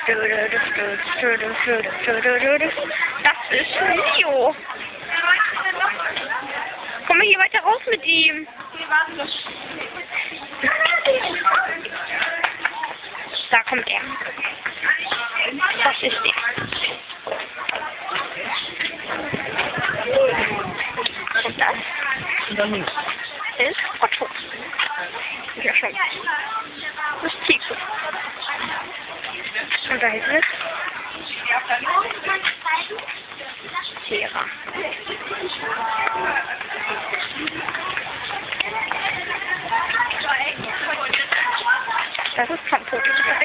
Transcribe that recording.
Das ist Leo. Komm mal hier weiter raus mit ihm. Da kommt er. Das ist er. Und das ist Otto. Ja, schon. Das ist Tico. Und da ist es Sera. Das ist Campo.